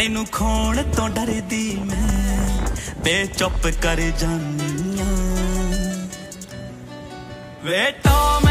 तेनू खोण तो डरदी मैं बे चुप कर जानी वे टॉम